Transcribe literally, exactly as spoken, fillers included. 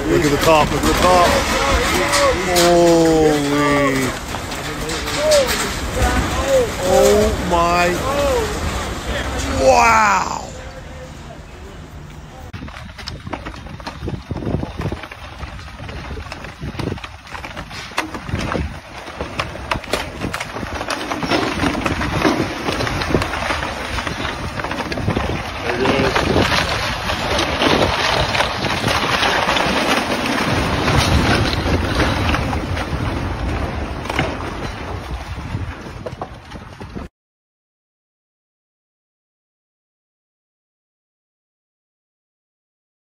Look at the top, look at the top. Holy. Oh my. Wow.